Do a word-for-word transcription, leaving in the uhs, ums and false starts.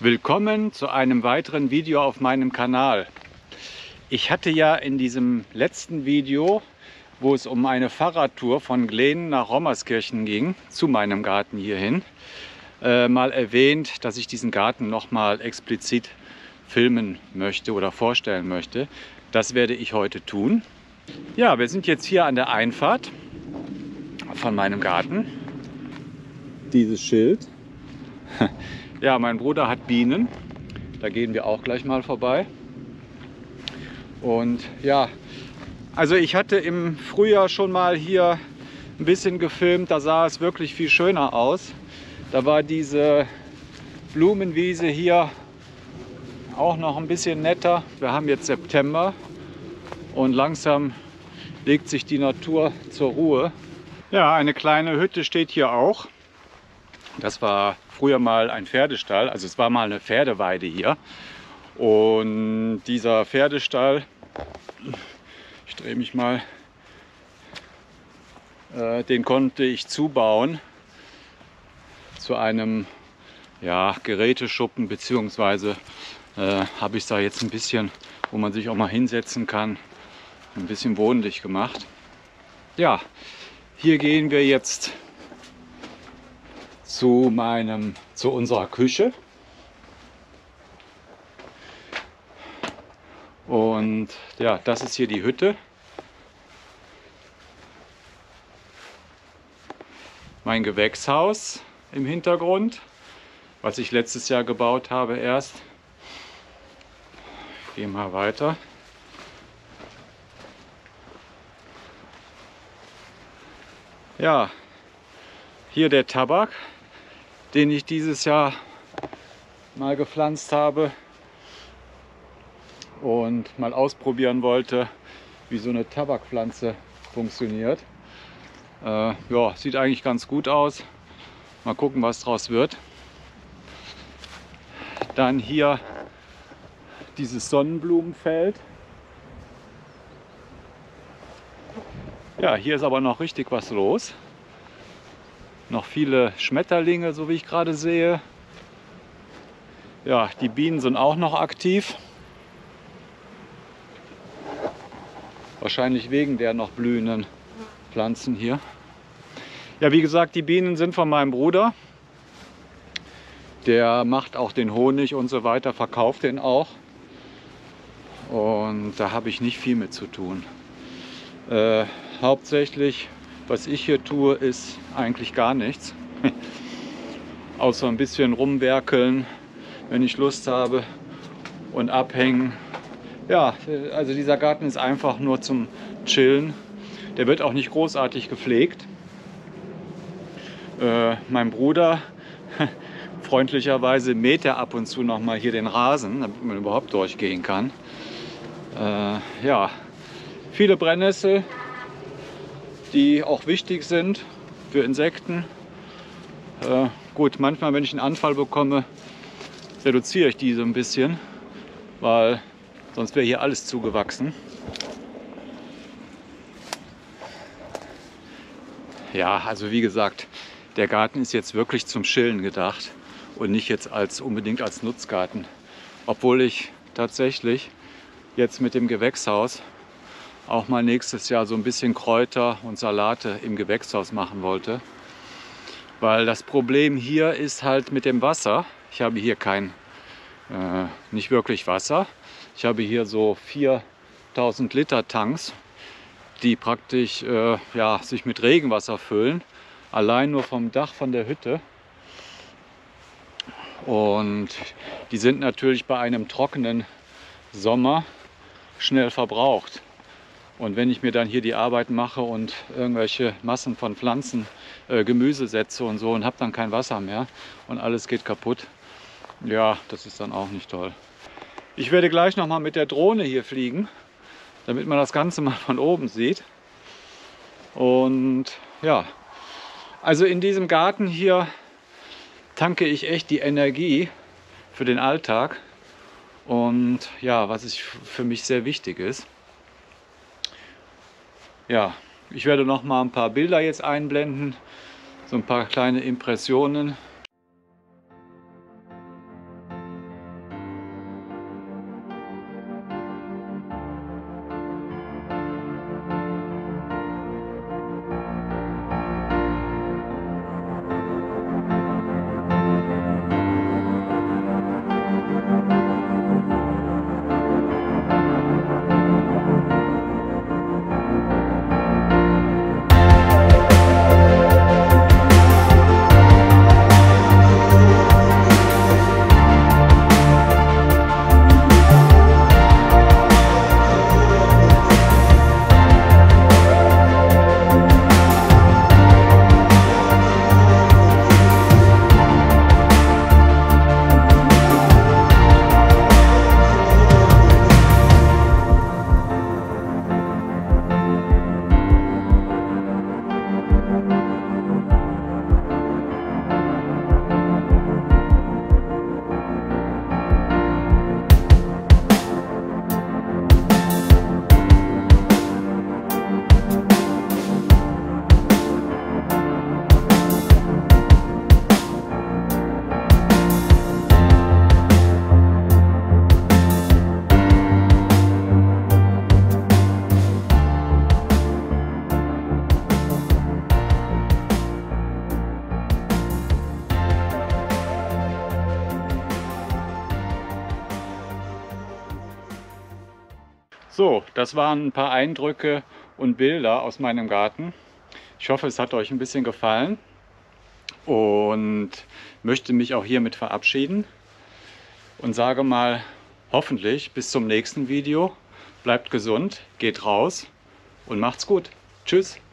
Willkommen zu einem weiteren Video auf meinem Kanal. Ich hatte ja in diesem letzten Video, wo es um eine Fahrradtour von Glehnen nach Rommerskirchen ging, zu meinem Garten hierhin, äh, mal erwähnt, dass ich diesen Garten noch mal explizit filmen möchte oder vorstellen möchte. Das werde ich heute tun. Ja, wir sind jetzt hier an der Einfahrt von meinem Garten. Dieses Schild. Ja, mein Bruder hat Bienen. Da gehen wir auch gleich mal vorbei. Und ja, also ich hatte im Frühjahr schon mal hier ein bisschen gefilmt. Da sah es wirklich viel schöner aus. Da war diese Blumenwiese hier auch noch ein bisschen netter. Wir haben jetzt September und langsam legt sich die Natur zur Ruhe. Ja, eine kleine Hütte steht hier auch. Das war früher mal ein Pferdestall, also es war mal eine Pferdeweide hier. Und dieser Pferdestall, ich drehe mich mal, äh, den konnte ich zubauen zu einem ja, Geräteschuppen, beziehungsweise äh, habe ich da jetzt ein bisschen, wo man sich auch mal hinsetzen kann, ein bisschen wohnlich gemacht. Ja, hier gehen wir jetzt zu meinem, zu unserer Küche. Und ja, das ist hier die Hütte. Mein Gewächshaus im Hintergrund, was ich letztes Jahr gebaut habe erst. Ich gehe mal weiter. Ja, hier der Tabak, den ich dieses Jahr mal gepflanzt habe und mal ausprobieren wollte, wie so eine Tabakpflanze funktioniert. Äh, ja, sieht eigentlich ganz gut aus. Mal gucken, was draus wird. Dann hier dieses Sonnenblumenfeld. Ja, hier ist aber noch richtig was los. Noch viele Schmetterlinge, so wie ich gerade sehe. Ja, die Bienen sind auch noch aktiv. Wahrscheinlich wegen der noch blühenden Pflanzen hier. Ja, wie gesagt, die Bienen sind von meinem Bruder. Der macht auch den Honig und so weiter, verkauft den auch. Und da habe ich nicht viel mit zu tun. Äh, hauptsächlich, was ich hier tue, ist eigentlich gar nichts. Außer ein bisschen rumwerkeln, wenn ich Lust habe, und abhängen. Ja, also dieser Garten ist einfach nur zum Chillen. Der wird auch nicht großartig gepflegt. Äh, mein Bruder, freundlicherweise mäht er ab und zu noch mal hier den Rasen, damit man überhaupt durchgehen kann. Äh, ja, viele Brennnessel, die auch wichtig sind für Insekten. Äh, gut, manchmal, wenn ich einen Anfall bekomme, reduziere ich diese ein bisschen, weil sonst wäre hier alles zugewachsen. Ja, also wie gesagt, der Garten ist jetzt wirklich zum Chillen gedacht und nicht jetzt als unbedingt als Nutzgarten. Obwohl ich tatsächlich jetzt mit dem Gewächshaus auch mal nächstes Jahr so ein bisschen Kräuter und Salate im Gewächshaus machen wollte. Weil das Problem hier ist halt mit dem Wasser. Ich habe hier kein, äh, nicht wirklich Wasser. Ich habe hier so viertausend Liter Tanks, die praktisch äh, ja, sich mit Regenwasser füllen. Allein nur vom Dach von der Hütte. Und die sind natürlich bei einem trockenen Sommer schnell verbraucht. Und wenn ich mir dann hier die Arbeit mache und irgendwelche Massen von Pflanzen, äh, Gemüse setze und so und habe dann kein Wasser mehr und alles geht kaputt, ja, das ist dann auch nicht toll. Ich werde gleich noch mal mit der Drohne hier fliegen, damit man das Ganze mal von oben sieht. Und ja, also in diesem Garten hier tanke ich echt die Energie für den Alltag und ja, was ich, für mich sehr wichtig ist. Ja, ich werde noch mal ein paar Bilder jetzt einblenden, so ein paar kleine Impressionen. So, das waren ein paar Eindrücke und Bilder aus meinem Garten. Ich hoffe, es hat euch ein bisschen gefallen und möchte mich auch hiermit verabschieden und sage mal hoffentlich bis zum nächsten Video. Bleibt gesund, geht raus und macht's gut. Tschüss.